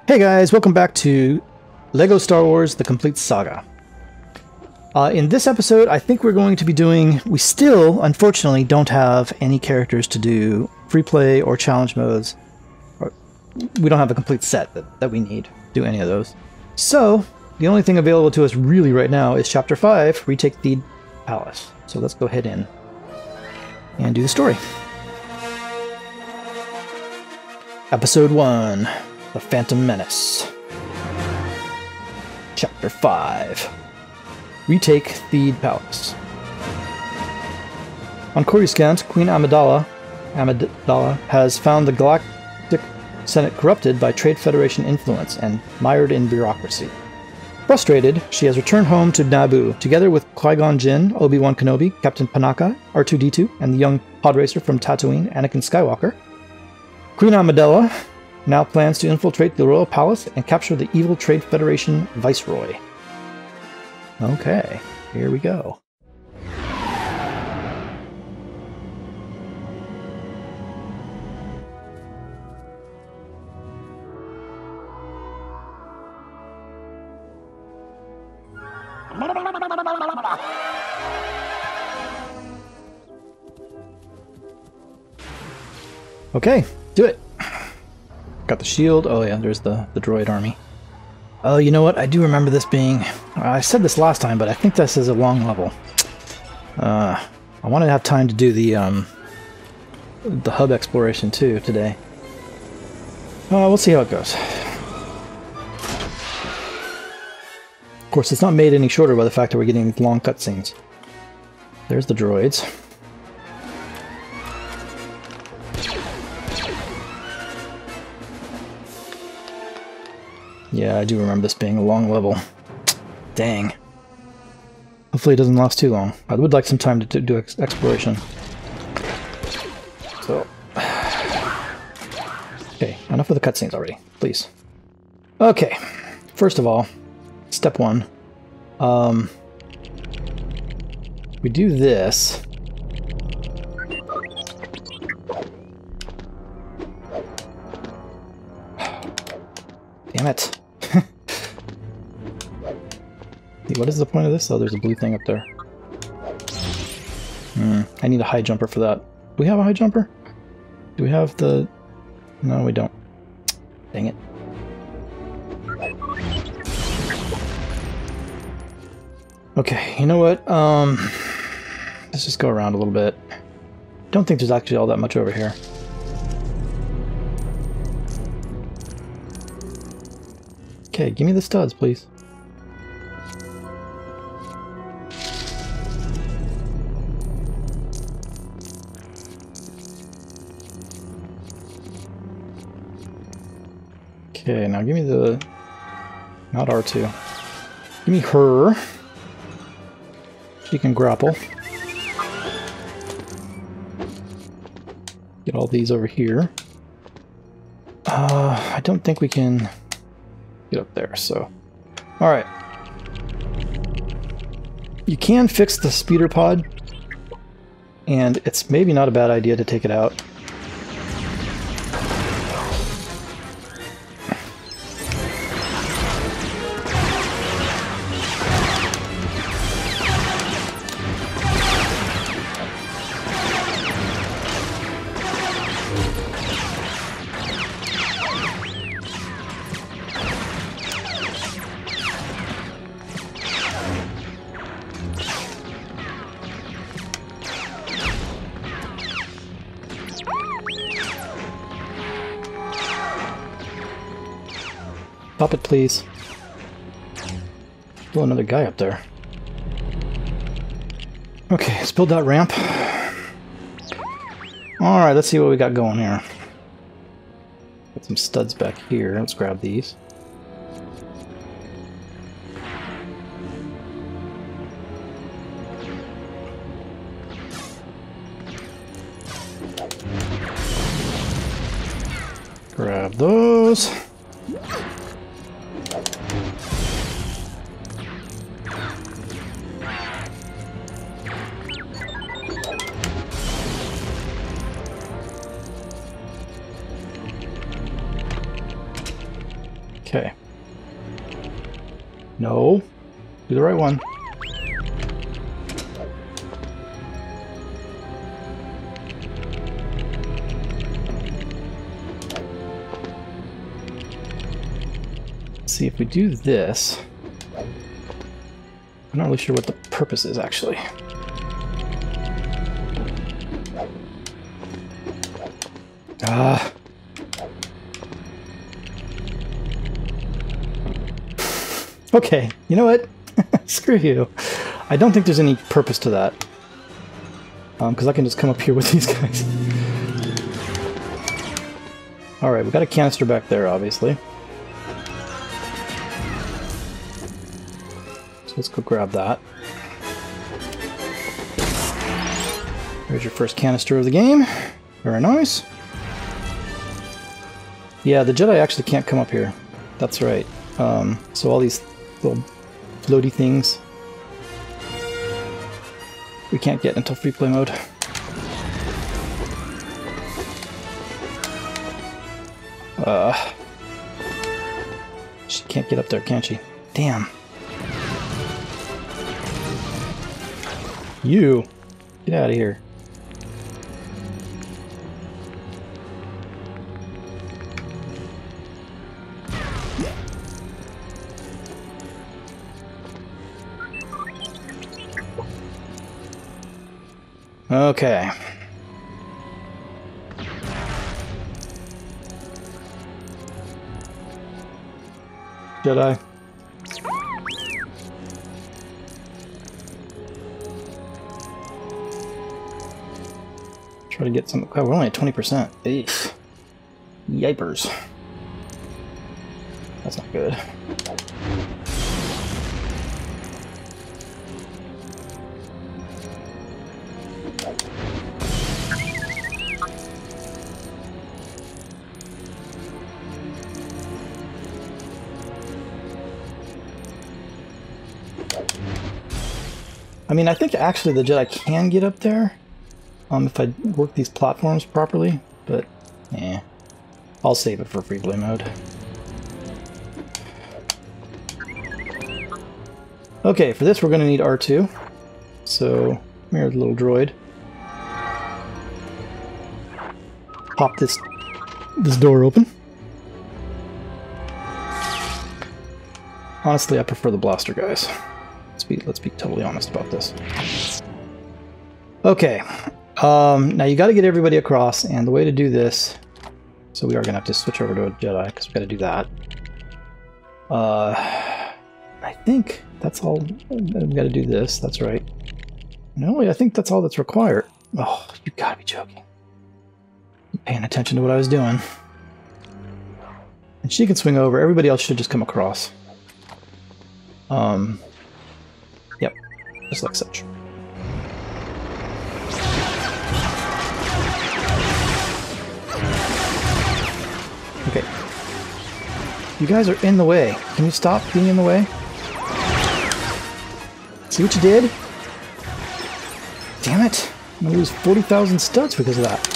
Hey guys, welcome back to LEGO Star Wars The Complete Saga. In this episode, I think we're going to be doing... We still, unfortunately, don't have any characters to do free play or challenge modes. We don't have a complete set that we need to do any of those. So, the only thing available to us really right now is Chapter 5, Retake the Palace. So let's go ahead in and do the story. Episode 1. The Phantom Menace. Chapter 5. Retake the Palace. On Coruscant, Queen Amidala has found the Galactic Senate corrupted by Trade Federation influence and mired in bureaucracy. Frustrated, she has returned home to Naboo, together with Qui-Gon Jinn, Obi-Wan Kenobi, Captain Panaka, R2-D2, and the young podracer from Tatooine, Anakin Skywalker. Queen Amidala now plans to infiltrate the royal palace and capture the evil Trade Federation Viceroy. Okay, here we go. Okay, do it. Got the shield. Oh yeah, there's the droid army. Oh, you know what? I do remember this being... I said this last time, but I think this is a long level. I want to have time to do the hub exploration too today. We'll see how it goes. Of course, it's not made any shorter by the fact that we're getting these long cutscenes. There's the droids. Yeah, I do remember this being a long level. Dang. Hopefully it doesn't last too long. I would like some time to do exploration. So... Okay, enough of the cutscenes already, please. Okay, first of all, step 1. We do this. Damn it. What is the point of this? Oh, there's a blue thing up there. I need a high jumper for that. Do we have a high jumper? Do we have the... No, we don't. Dang it. Okay, you know what? Let's just go around a little bit. Don't think there's actually all that much over here. Okay, give me the studs, please. Okay, now give me the... Not R2. Give me her. She can grapple. Get all these over here. I don't think we can get up there, so... Alright. You can fix the speeder pod, and it's maybe not a bad idea to take it out. Pop it, please. Still another guy up there. Okay, let's build that ramp. Alright, let's see what we got going here. Got some studs back here. Let's grab these. Grab those. No. Do the right one. Let's see if we do this. I'm not really sure what the purpose is, actually. Ah. Okay, you know what? Screw you. I don't think there's any purpose to that. Because I can just come up here with these guys. Alright, we got a canister back there, obviously. So let's go grab that. There's your first canister of the game. Very nice. Yeah, the Jedi actually can't come up here. That's right. So all these little floaty things we can't get until free play mode. She can't get up there, can she? Damn. You! Get out of here. Okay. Jedi. Try to get some. Oh, we're only at 20%. Eesh. Yipers. That's not good. I mean, I think actually the Jedi can get up there if I work these platforms properly, but eh. I'll save it for free play mode. Okay, for this we're going to need R2. So, come here, little droid. Pop this door open. Honestly, I prefer the blaster guys. Let's be totally honest about this. Okay, now you got to get everybody across, and the way to do this, so we are going to have to switch over to a Jedi, because we got to do that. I think that's all. We got to do this, that's right. No, I think that's all that's required. Oh, you got to be joking. I'm paying attention to what I was doing. And she can swing over, everybody else should just come across. Yep, just like such. Okay. You guys are in the way. Can you stop being in the way? See what you did? Damn it! I'm gonna lose 40,000 studs because of that.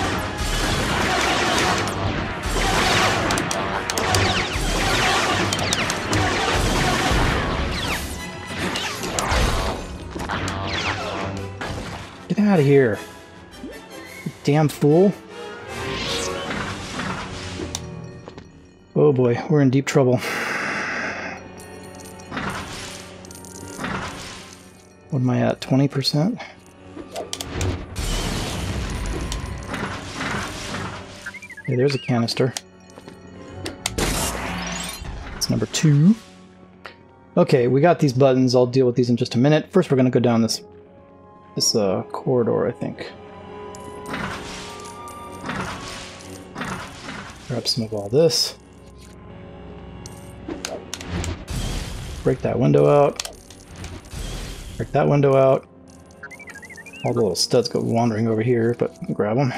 Get out of here. You damn fool. Oh boy, we're in deep trouble. What am I at? 20%? Okay, there's a canister. It's number 2. Okay, we got these buttons. I'll deal with these in just a minute. First, we're going to go down this corridor, I think. Grab some of all this. Break that window out. Break that window out. All the little studs go wandering over here, but grab them.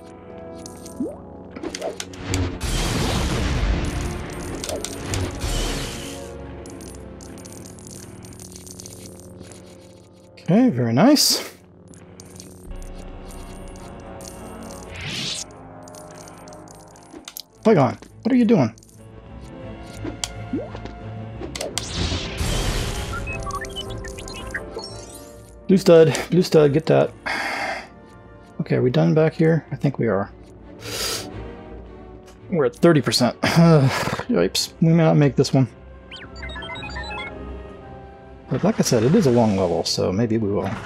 Okay, very nice. Qui-Gon, what are you doing? Blue stud, get that. Okay, are we done back here? I think we are. We're at 30%. Yipes, we may not make this one. But like I said, it is a long level, so maybe we will.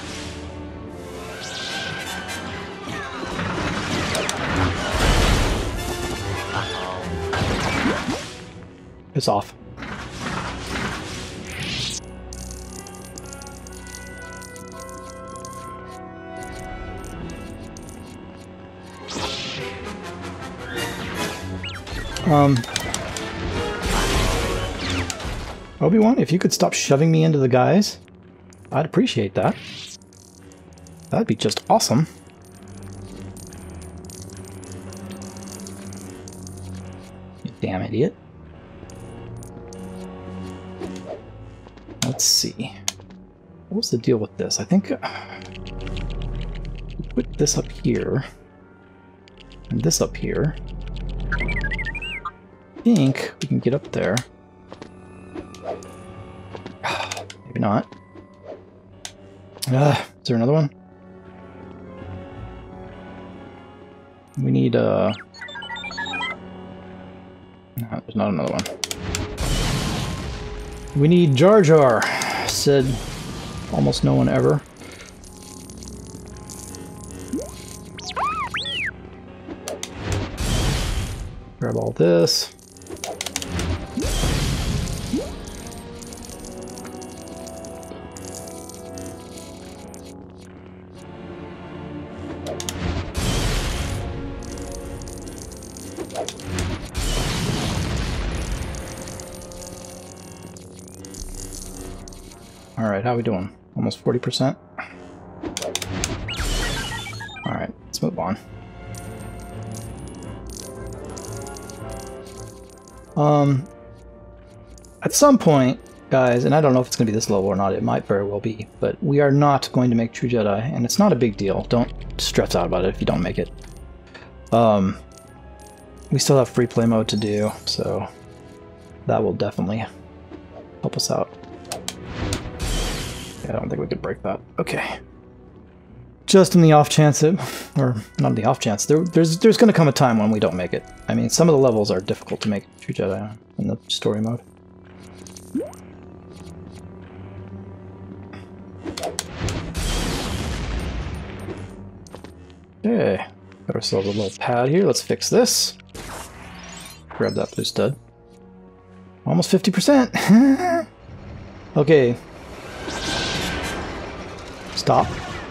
It's off. Obi-Wan, if you could stop shoving me into the guys, I'd appreciate that. That'd be just awesome. You damn idiot. Let's see. What was the deal with this? I think put this up here and this up here. I think we can get up there. Maybe not. Is there another one? We need no, there's not another one. We need Jar Jar, said almost no one ever. Grab all this. Alright, how are we doing? Almost 40%? Alright, let's move on. At some point, guys, and I don't know if it's going to be this level or not, it might very well be, but we are not going to make True Jedi, and it's not a big deal. Don't stress out about it if you don't make it. We still have free play mode to do, so that will definitely help us out. I don't think we could break that. Okay. Just in the off chance it, or not the off chance, there's going to come a time when we don't make it. I mean, some of the levels are difficult to make True Jedi in the story mode. Okay. Got ourselves a little pad here. Let's fix this. Grab that blue stud. Almost 50%. Okay. Stop.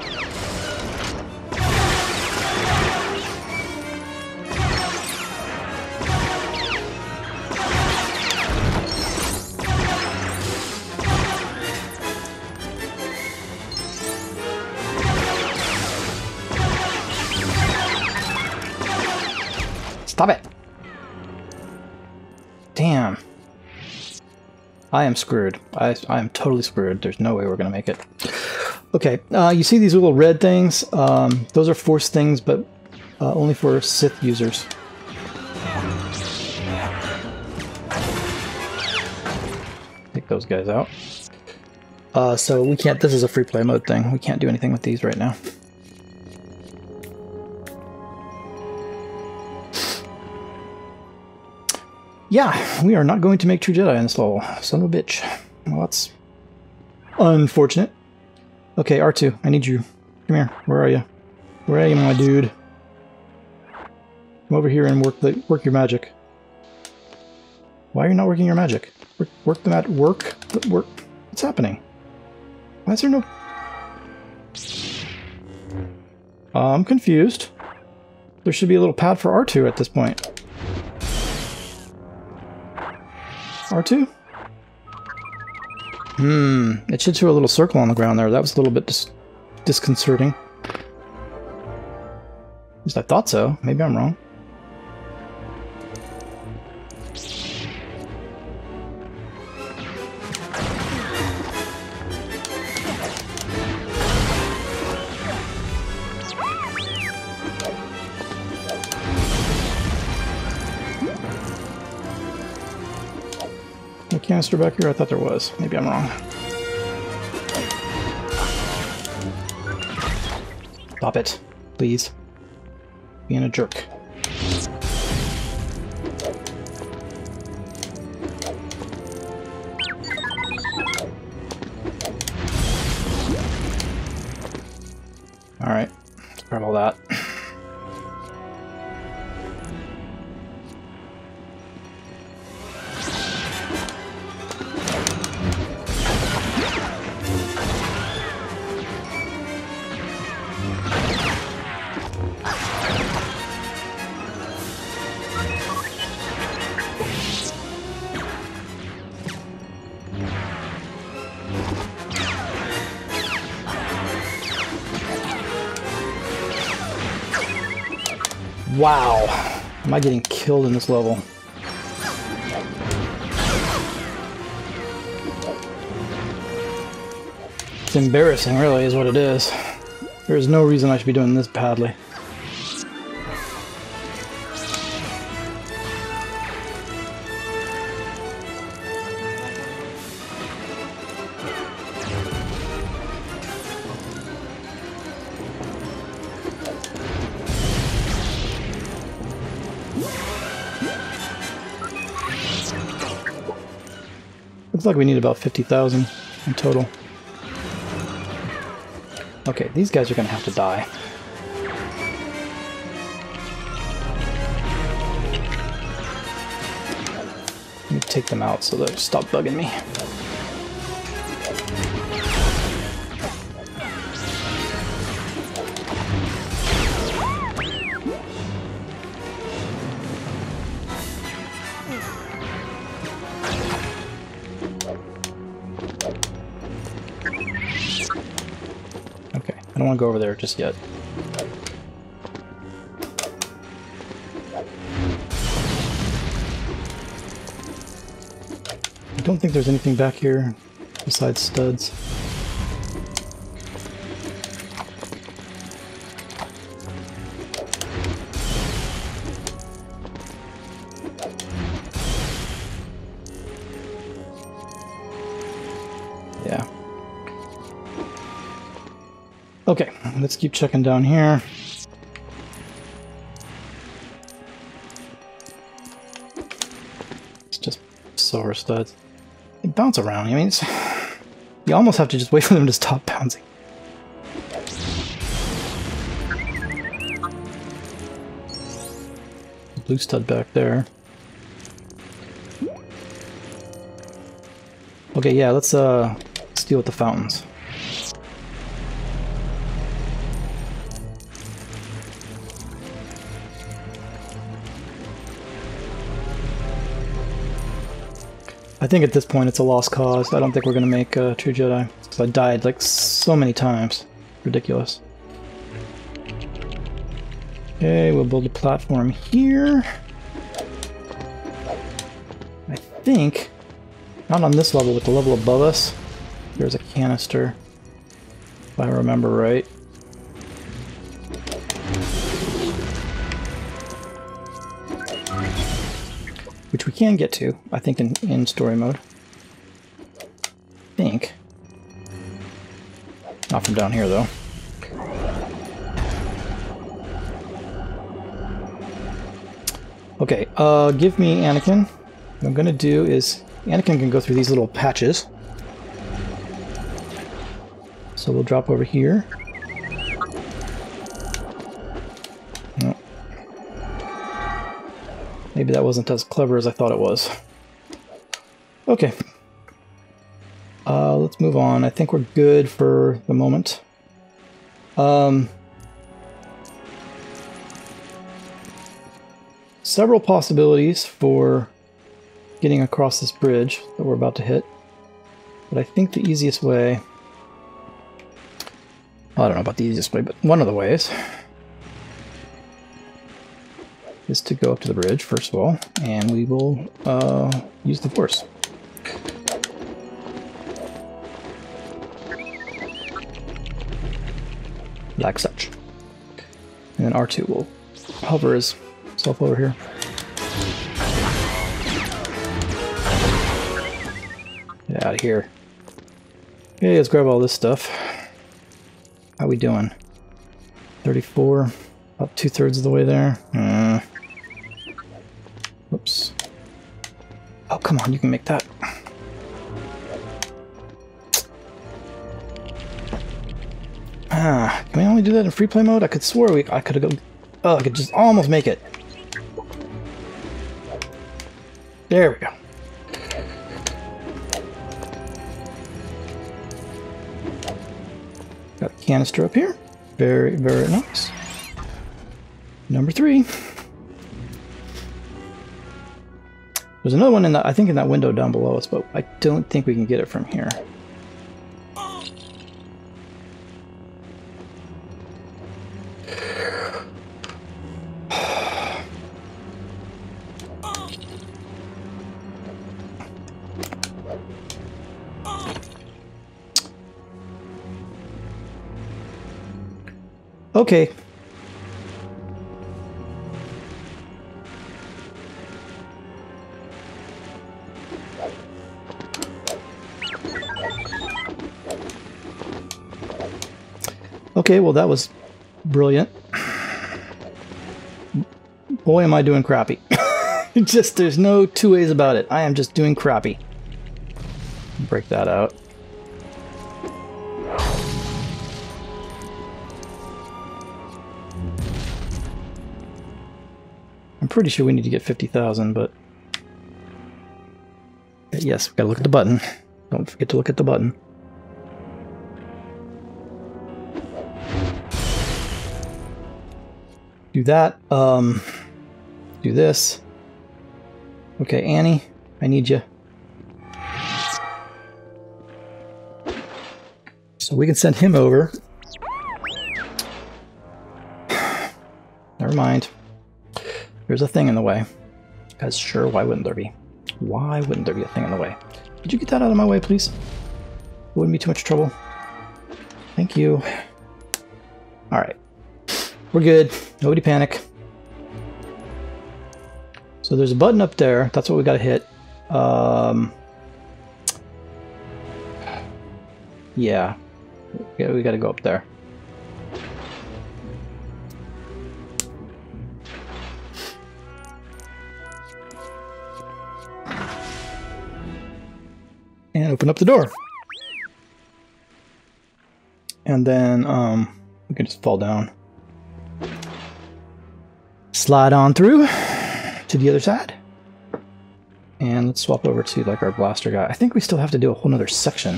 Stop it. Damn. I am screwed. I am totally screwed. There's no way we're going to make it. Okay, you see these little red things? Those are force things, but only for Sith users. Take those guys out. So we can't, this is a free play mode thing. We can't do anything with these right now. Yeah, we are not going to make True Jedi in this level. Son of a bitch. Well, that's unfortunate. Okay, R2, I need you. Come here. Where are you? Where are you, my dude? Come over here and work your magic. Why are you not working your magic? Work the magic. Work. What's happening? Why is there no... I'm confused. There should be a little pad for R2 at this point. R2? It should show a little circle on the ground there. That was a little bit disconcerting. At least I thought so. Maybe I'm wrong. A canister back here? I thought there was. Maybe I'm wrong. Stop it, please. Being a jerk. Alright, let's grab all that. Wow, am I getting killed in this level? It's embarrassing, really, is what it is. There's no reason I should be doing this badly. Looks like we need about 50,000 in total. Okay, these guys are gonna have to die. Let me take them out so they'll stop bugging me. I don't want to go over there just yet. I don't think there's anything back here besides studs. Yeah. Okay, let's keep checking down here. It's just silver studs. They bounce around. I mean, you almost have to just wait for them to stop bouncing. Blue stud back there. Okay, yeah, let's deal with the fountains. I think at this point it's a lost cause. I don't think we're going to make True Jedi, because I died like so many times. Ridiculous. Okay, we'll build a platform here. I think, not on this level, but the level above us, there's a canister, if I remember right. Which we can get to, I think, in story mode. I think. Not from down here, though. Okay, give me Anakin. What I'm gonna do is, Anakin can go through these little patches. So we'll drop over here. No. Maybe that wasn't as clever as I thought it was. Okay. Let's move on. I think we're good for the moment. Several possibilities for getting across this bridge that we're about to hit. But I think the easiest way... I don't know about the easiest way, but one of the ways is to go up to the bridge, first of all, and we will use the Force. Like such. And then R2 will hover himself over here. Get out of here. Okay, let's grab all this stuff. How we doing? 34. About 2/3 of the way there. Whoops. Oh, come on, you can make that. Can we only do that in free play mode? I could swear I could have go. Oh, I could just almost make it. There we go. Got a canister up here. Very, very nice. Number 3. There's another one in that, I think in that window down below us, but I don't think we can get it from here. Okay. Okay, well that was brilliant. Boy, am I doing crappy. Just, there's no two ways about it. I am just doing crappy. Break that out. I'm pretty sure we need to get 50,000, but... Yes, we gotta look at the button. Don't forget to look at the button. Do that. Do this. Okay, Annie, I need you. So we can send him over. Never mind. There's a thing in the way. Because sure, why wouldn't there be? Why wouldn't there be a thing in the way? Could you get that out of my way, please? It wouldn't be too much trouble. Thank you. Alright. We're good. Nobody panic. So there's a button up there. That's what we gotta hit. Yeah. We gotta go up there. And open up the door. And then we can just fall down. Slide on through to the other side. And let's swap over to like our blaster guy. I think we still have to do a whole nother section.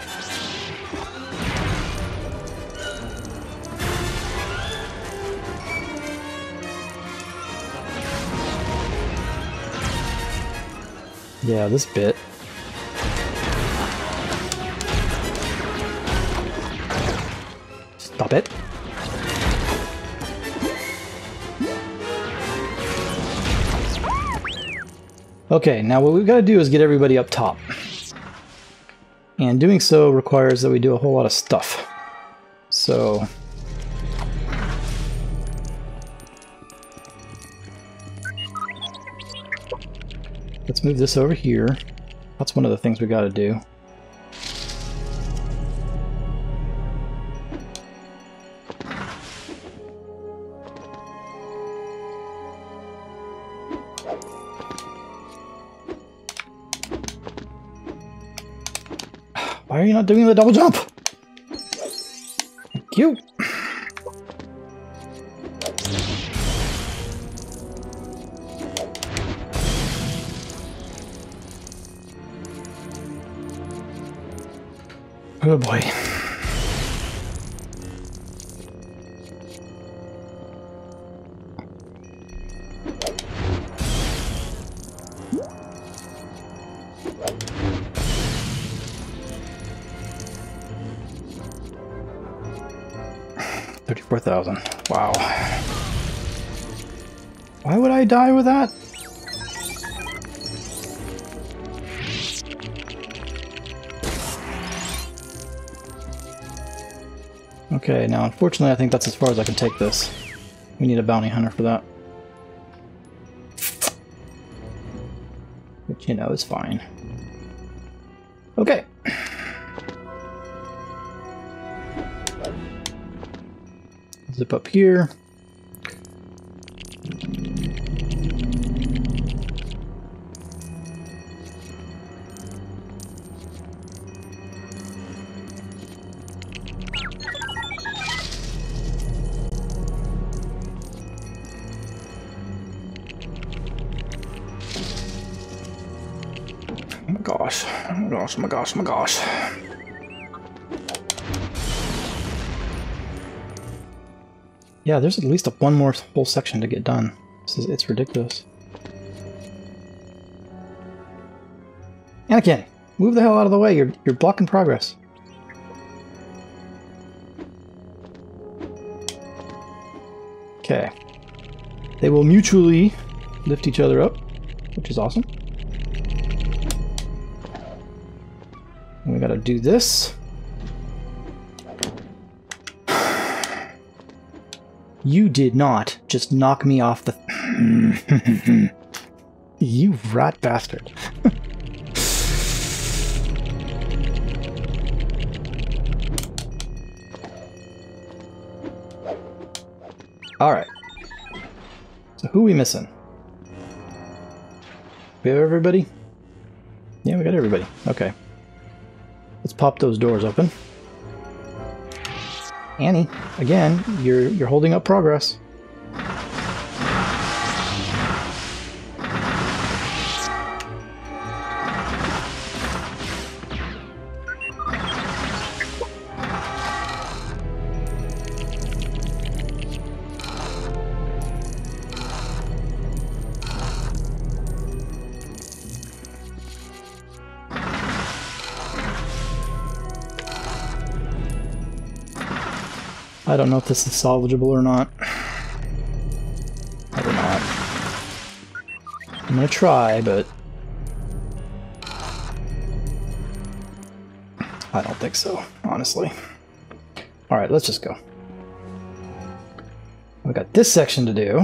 Yeah, this bit. Stop it. Okay, now what we've got to do is get everybody up top. And doing so requires that we do a whole lot of stuff. So... let's move this over here. That's one of the things we got to do. Why are you not doing the double jump? Thank you. Oh boy. $34,000. Wow. Why would I die with that? Okay, now unfortunately I think that's as far as I can take this. We need a bounty hunter for that. Which, you know, is fine. Okay. Zip up here. Oh my gosh, oh my gosh. Yeah, there's at least one more whole section to get done. It's ridiculous. Anakin, move the hell out of the way. You're blocking progress. Okay. They will mutually lift each other up, which is awesome. And we gotta do this. You did not just knock me off the... You rat bastard. Alright. So who are we missing? We have everybody? Yeah, we got everybody. Okay. Let's pop those doors open. Annie, again, you're holding up progress. I don't know if this is salvageable or not. Probably not. I'm gonna try, but I don't think so, honestly. Alright, let's just go. We got this section to do.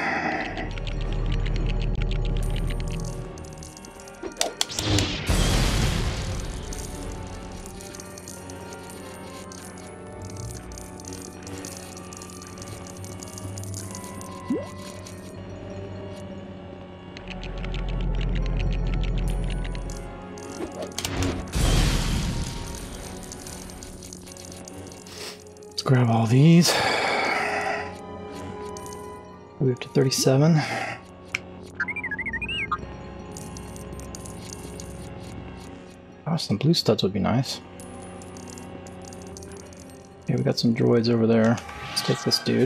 Grab all these. We're up to 37. Gosh, some blue studs would be nice. Okay, we got some droids over there. Let's take this dude.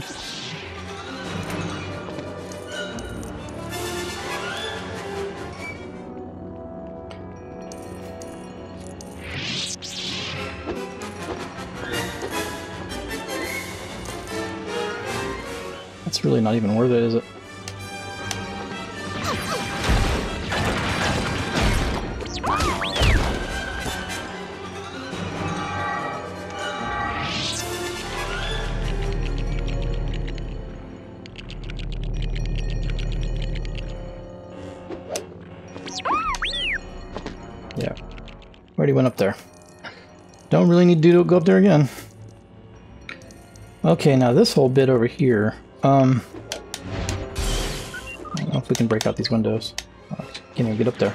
It's really not even worth it, is it? Yeah. Already went up there. Don't really need to go up there again. Okay, now this whole bit over here. I don't know if we can break out these windows. Can't even get up there.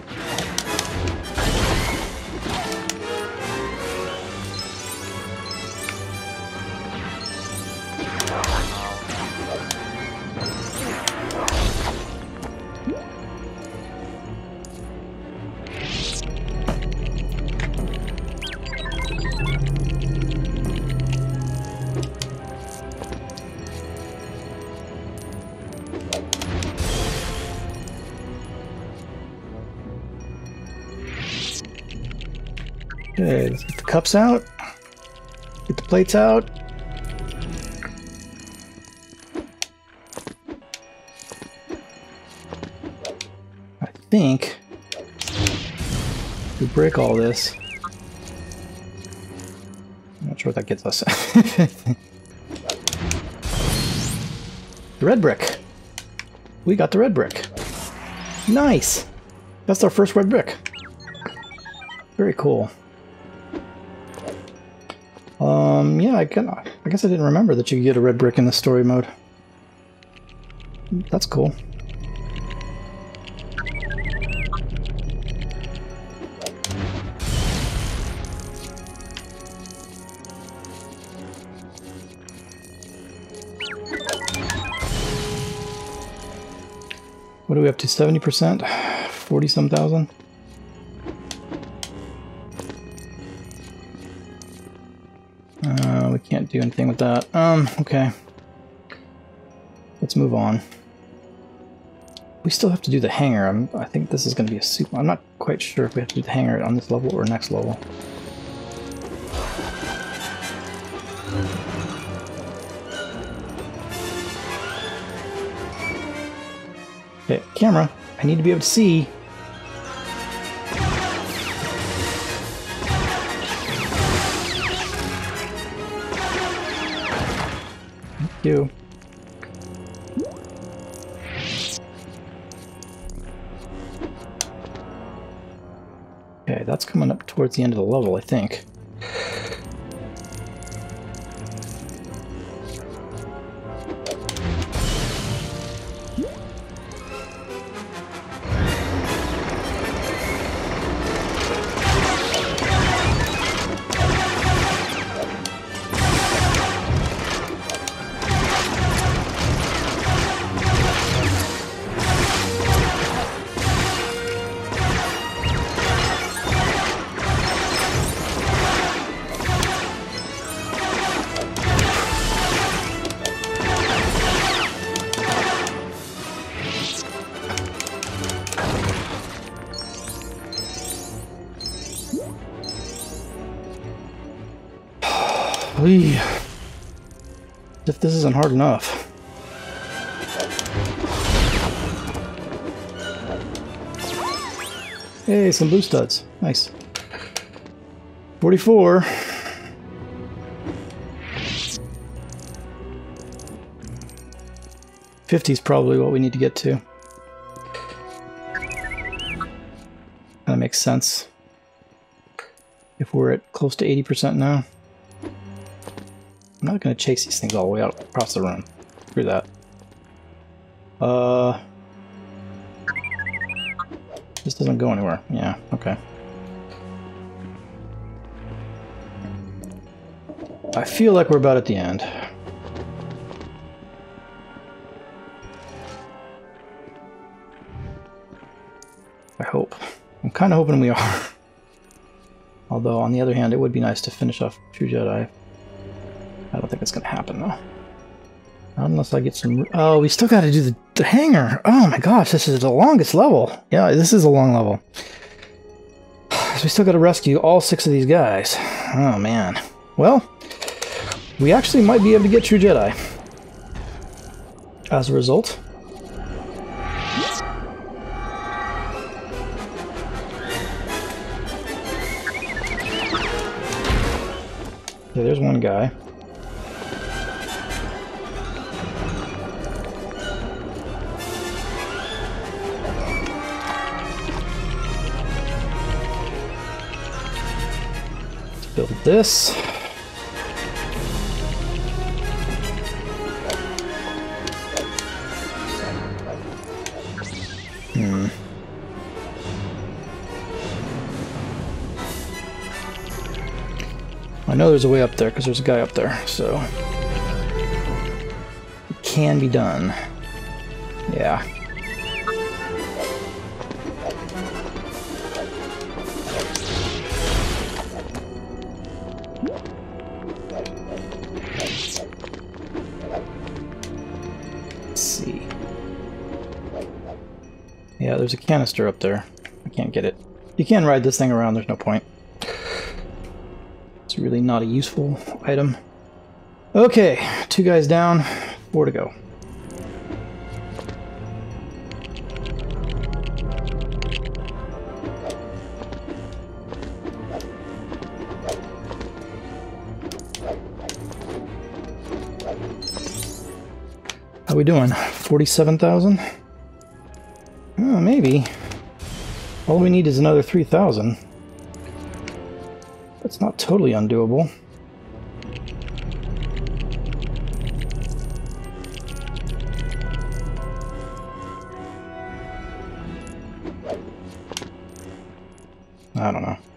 Okay, let's get the cups out. Get the plates out. I think if we break all this. I'm not sure what that gets us. The red brick. We got the red brick. Nice! That's our first red brick. Very cool. Yeah, I guess I didn't remember that you could get a red brick in the story mode. That's cool. What are we up to? 70%? 40-some thousand? We can't do anything with that. Okay. Let's move on. We still have to do the hangar. I think this is going to be a super... I'm not quite sure if we have to do the hangar on this level or next level. Okay, camera. I need to be able to see. Thank you. Okay, that's coming up towards the end of the level, I think. If this isn't hard enough. Hey, some blue studs. Nice. 44. 50 is probably what we need to get to. That makes sense. If we're at close to 80% now. I'm not going to chase these things all the way out across the room. Screw that. This doesn't go anywhere. Yeah, okay. I feel like we're about at the end. I hope. I'm kind of hoping we are. Although, on the other hand, it would be nice to finish off True Jedi. I don't think it's going to happen, though. Not unless I get some... Oh, we still got to do the hangar! Oh my gosh, this is the longest level! Yeah, this is a long level. So we still got to rescue all 6 of these guys. Oh, man. Well, we actually might be able to get True Jedi. As a result. Okay, there's one guy. Build this. I know there's a way up there because there's a guy up there, so it can be done. Yeah. Yeah, there's a canister up there. I can't get it. You can ride this thing around, there's no point. It's really not a useful item. Okay, 2 guys down, 4 to go. How we doing? 47,000? Oh, maybe. All we need is another 3,000. That's not totally undoable. I don't know.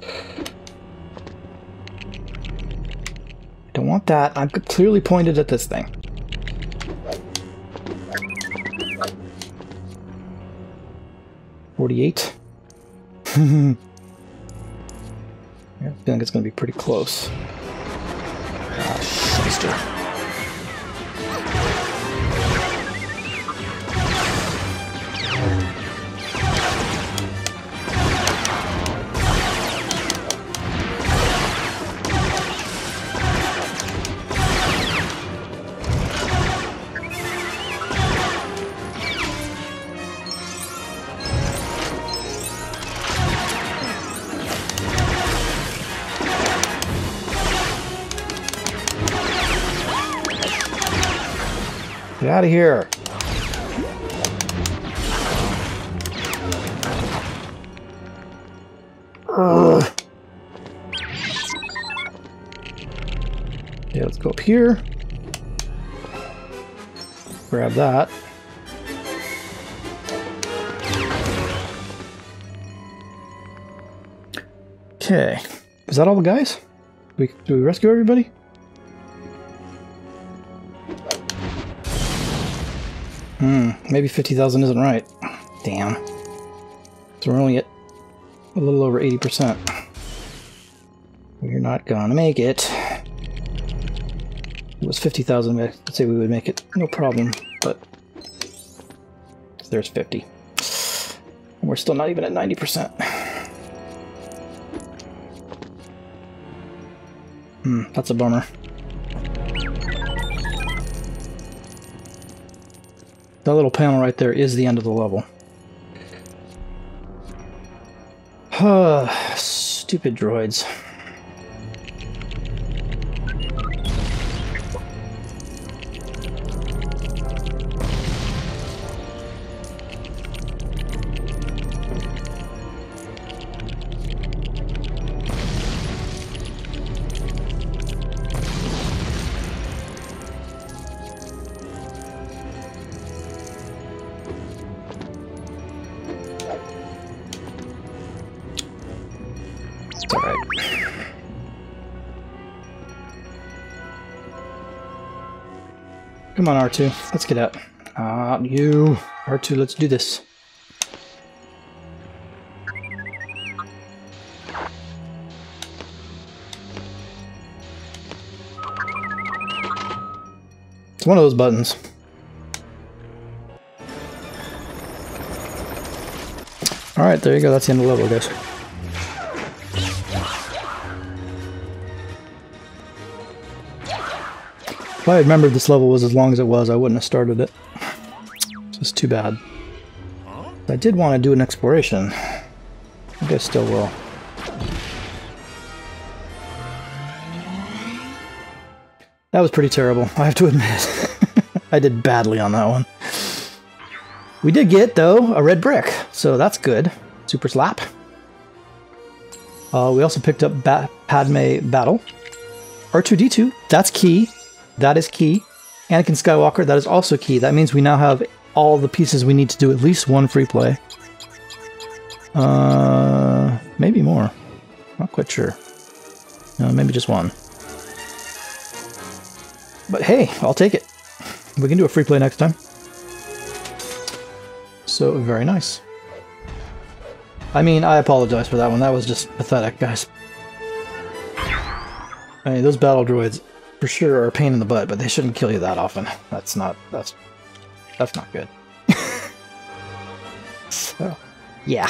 Don't want that. I'm clearly pointed at this thing. $48. I have a feeling it's going to be pretty close. Ah, shyster. Get out of here. Ugh. Okay, let's go up here. Grab that. Okay. Is that all the guys? Do we rescue everybody? Maybe 50,000 isn't right. Damn. So we're only at a little over 80%. We're not gonna make it. It was 50,000, I'd say we would make it, no problem, but there's 50. And we're still not even at 90%. That's a bummer. That little panel right there is the end of the level. Stupid droids. Come on, R2. Let's get out. You. R2, let's do this. It's one of those buttons. Alright, there you go. That's the end of the level, guys. If I had remembered this level was as long as it was, I wouldn't have started it. It's just too bad. I did want to do an exploration. I guess still will. That was pretty terrible, I have to admit. I did badly on that one. We did get, though, a red brick, so that's good. Super slap. We also picked up Padme Battle. R2-D2, that's key. That is key. Anakin Skywalker, that is also key. That means we now have all the pieces we need to do at least one free play. Maybe more. Not quite sure. No, maybe just one. But hey, I'll take it. We can do a free play next time. So, very nice. I mean, I apologize for that one. That was just pathetic, guys. I mean, those battle droids for sure are a pain in the butt, but they shouldn't kill you that often. That's not good. So, yeah.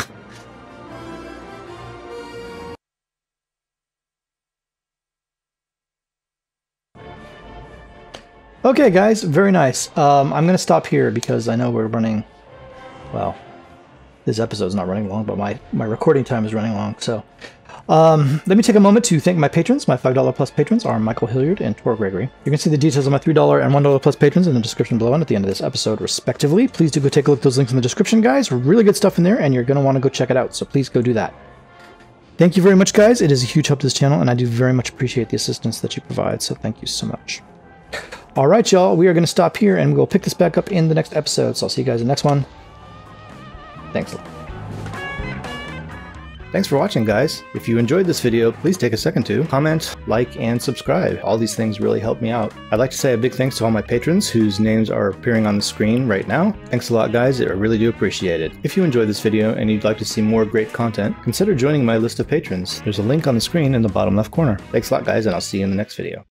Okay, guys, very nice. I'm going to stop here because I know we're running, well, this episode's not running long, but my recording time is running long, so. Let me take a moment to thank my patrons. My $5 plus patrons are Michael Hilliard and Tor Gregory. You can see the details of my $3 and $1 plus patrons in the description below and at the end of this episode, respectively. Please do go take a look at those links in the description, guys. Really good stuff in there, and you're going to want to go check it out, so please go do that. Thank you very much, guys. It is a huge help to this channel, and I do very much appreciate the assistance that you provide, so thank you so much. All right, y'all, we are going to stop here, and we'll pick this back up in the next episode, so I'll see you guys in the next one. Thanks a lot. Thanks for watching, guys. If you enjoyed this video, please take a second to comment, like, and subscribe. All these things really help me out. I'd like to say a big thanks to all my patrons whose names are appearing on the screen right now. Thanks a lot, guys. I really do appreciate it. If you enjoyed this video and you'd like to see more great content, consider joining my list of patrons. There's a link on the screen in the bottom left corner. Thanks a lot, guys, and I'll see you in the next video.